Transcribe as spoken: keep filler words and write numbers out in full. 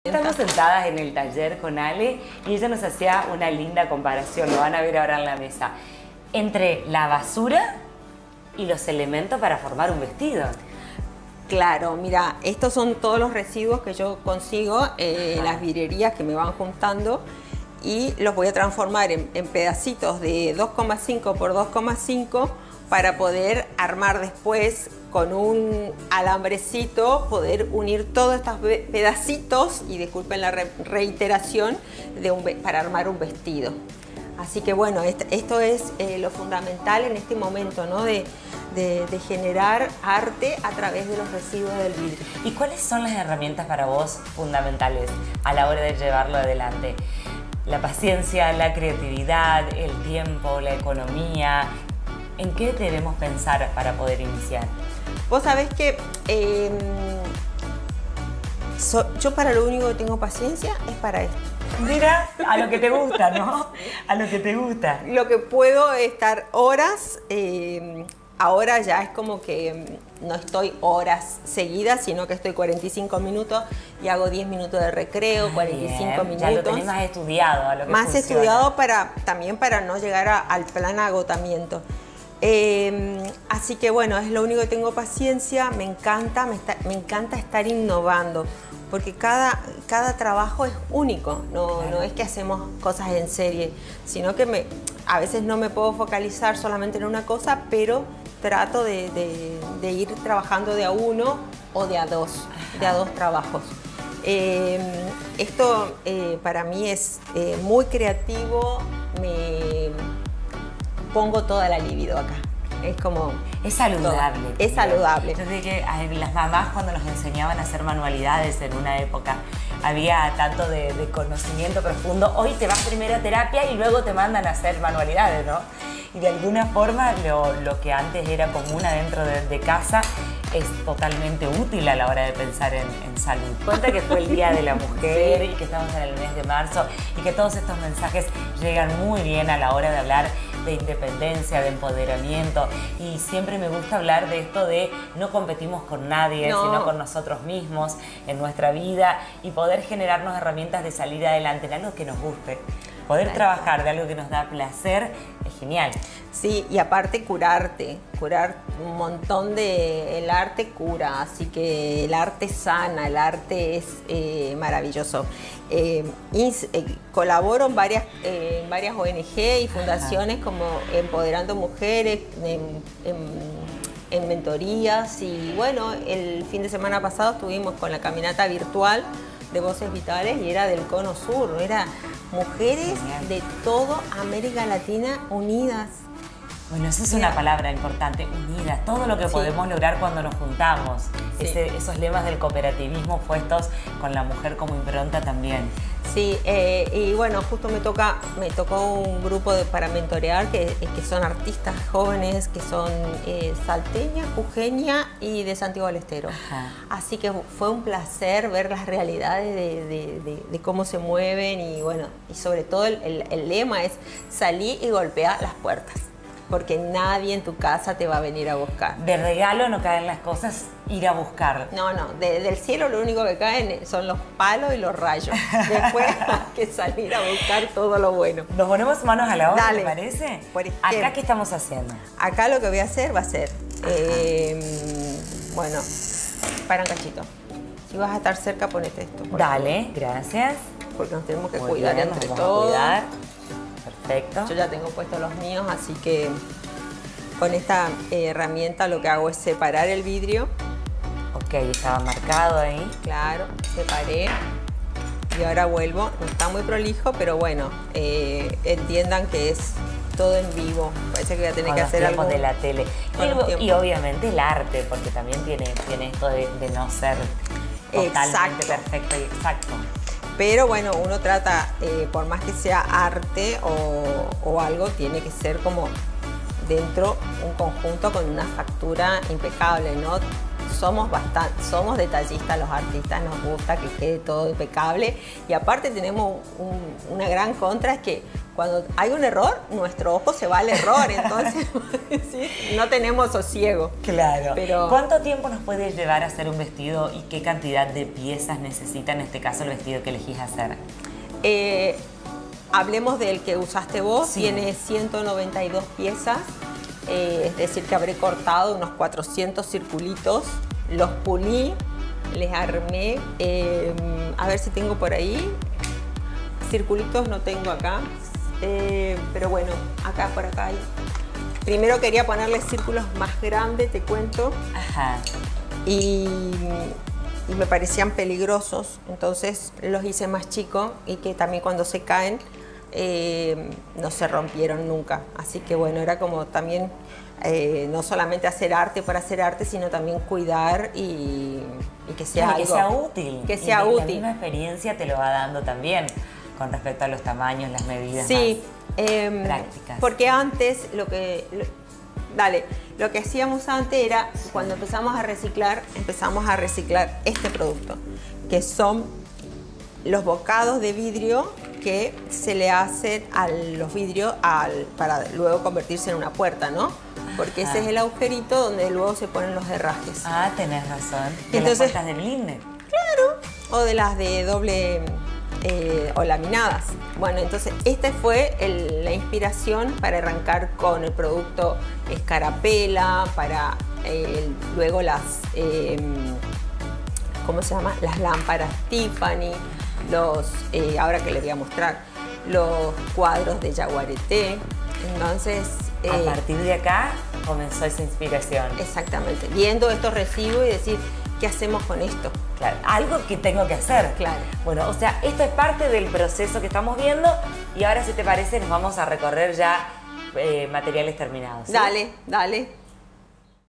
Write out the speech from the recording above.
Estamos sentadas en el taller con Ale y ella nos hacía una linda comparación, lo van a ver ahora en la mesa, entre la basura y los elementos para formar un vestido. Claro, mira, estos son todos los residuos que yo consigo en las vidrierías que me van juntando y los voy a transformar en, en pedacitos de dos coma cinco por dos coma cinco para poder armar después con un alambrecito, poder unir todos estos pedacitos, y disculpen la re reiteración, de un, para armar un vestido. Así que bueno, esto, esto es eh, lo fundamental en este momento, ¿no? De, de, de generar arte a través de los residuos del vidrio. ¿Y cuáles son las herramientas para vos fundamentales a la hora de llevarlo adelante? La paciencia, la creatividad, el tiempo, la economía. ¿En qué debemos pensar para poder iniciar? Vos sabés que eh, so, yo para lo único que tengo paciencia es para esto. Mira, a lo que te gusta, ¿no? A lo que te gusta. Lo que puedo estar horas, eh, ahora ya es como que no estoy horas seguidas, sino que estoy cuarenta y cinco minutos y hago diez minutos de recreo, cuarenta y cinco Bien, minutos. ya lo tenés más estudiado. A lo que más funciona. estudiado para, también para no llegar a, al plan agotamiento. Eh, así que bueno, es lo único que tengo paciencia, me encanta, me, está, me encanta estar innovando, porque cada, cada trabajo es único, no, no es que hacemos cosas en serie, sino que me, a veces no me puedo focalizar solamente en una cosa, pero trato de, de, de ir trabajando de a uno o de a dos, de a dos trabajos. Eh, esto eh, para mí es eh, muy creativo, me pongo toda la libido acá. Es como... Es saludable. Es saludable. Yo sé que las mamás cuando nos enseñaban a hacer manualidades en una época había tanto de, de conocimiento profundo. Hoy te vas primero a terapia y luego te mandan a hacer manualidades, ¿no? Y de alguna forma lo, lo que antes era común adentro de, de casa es totalmente útil a la hora de pensar en, en salud. Cuenta que fue el Día de la Mujer y que estamos en el mes de marzo y que todos estos mensajes llegan muy bien a la hora de hablar de independencia, de empoderamiento, y siempre me gusta hablar de esto de no competimos con nadie, no. sino con nosotros mismos en nuestra vida y poder generarnos herramientas de salir adelante en algo que nos guste. Poder claro. trabajar de algo que nos da placer es genial. Sí, y aparte curarte, curar un montón de... El arte cura, así que el arte sana, el arte es eh, maravilloso. Eh, ins, eh, colaboro en varias, eh, en varias O N G y fundaciones Ajá. como Empoderando Mujeres, en, en, en mentorías, y bueno, el fin de semana pasado estuvimos con la caminata virtual de Voces Vitales y era del Cono Sur, era mujeres Genial. de toda América Latina unidas. Bueno, esa es una palabra importante, unidas, todo lo que sí. podemos lograr cuando nos juntamos, sí. Ese, esos lemas del cooperativismo puestos con la mujer como impronta también. Sí, eh, y bueno, justo me toca, me tocó un grupo de, para mentorear que, que son artistas jóvenes, que son eh, salteña, jujeña y de Santiago del Estero. Ajá. Así que fue un placer ver las realidades de, de, de, de cómo se mueven, y bueno, y sobre todo el, el, el lema es salir y golpear las puertas, porque nadie en tu casa te va a venir a buscar. De regalo no caen las cosas, ir a buscar. No, no, de, del cielo lo único que caen son los palos y los rayos. Después hay que salir a buscar todo lo bueno. Nos ponemos manos a la obra, Dale. ¿te parece? Por ¿Acá qué estamos haciendo? Acá lo que voy a hacer va a ser, eh, bueno, para un cachito. Si vas a estar cerca, ponete esto. Dale, favor. Gracias. Porque nos tenemos que Muy cuidar bien, entre nos todos. Vamos a cuidar. Perfecto. Yo ya tengo puestos los míos, así que con esta eh, herramienta lo que hago es separar el vidrio. Ok, estaba marcado ahí. Claro, separé. Y ahora vuelvo. No está muy prolijo, pero bueno, eh, entiendan que es todo en vivo. Parece que voy a tener con que los hacer algo de la tele. Y, y obviamente el arte, porque también tiene, tiene esto de, de no ser totalmente exacto. perfecto y exacto. Pero bueno, uno trata, eh, por más que sea arte o, o algo, tiene que ser como dentro un conjunto con una factura impecable, ¿no? somos bastante, somos detallistas los artistas, nos gusta que quede todo impecable y aparte tenemos un, una gran contra, es que cuando hay un error, nuestro ojo se va al error, entonces ¿sí? no tenemos sosiego. Claro. Pero, ¿cuánto tiempo nos puede llevar a hacer un vestido y qué cantidad de piezas necesita en este caso el vestido que elegís hacer? Eh, hablemos del que usaste vos, sí. Tiene ciento noventa y dos piezas, eh, es decir que habré cortado unos cuatrocientos circulitos, los pulí, les armé, eh, a ver si tengo por ahí, circulitos no tengo acá, eh, pero bueno, acá por acá hay. Primero quería ponerle círculos más grandes, te cuento, Ajá. y... y me parecían peligrosos, entonces los hice más chicos y que también cuando se caen eh, no se rompieron nunca. Así que bueno, era como también eh, no solamente hacer arte por hacer arte, sino también cuidar y, y que sea Claro, algo, que sea útil. Que sea y útil. La misma experiencia te lo va dando también con respecto a los tamaños, las medidas sí, más eh, prácticas. Porque antes lo que... Lo, Dale, lo que hacíamos antes era, cuando empezamos a reciclar, empezamos a reciclar este producto, que son los bocados de vidrio que se le hacen a los vidrios al, para luego convertirse en una puerta, ¿no? Porque Ajá. ese es el agujerito donde luego se ponen los herrajes. Ah, tenés razón. De Entonces, las puertas de blinde. Claro. O de las de doble... Eh, o laminadas. Bueno, entonces esta fue el, la inspiración para arrancar con el producto escarapela, para eh, luego las, eh, ¿cómo se llama? Las lámparas Tiffany, los, eh, ahora que les voy a mostrar, los cuadros de Yaguareté. Entonces... Eh, a partir de acá comenzó esa inspiración. Exactamente, viendo estos residuos y decir, ¿qué hacemos con esto? Claro, algo que tengo que hacer. Claro. Bueno, o sea, esto es parte del proceso que estamos viendo y ahora, si te parece, nos vamos a recorrer ya eh, materiales terminados. ¿Sí? Dale, dale.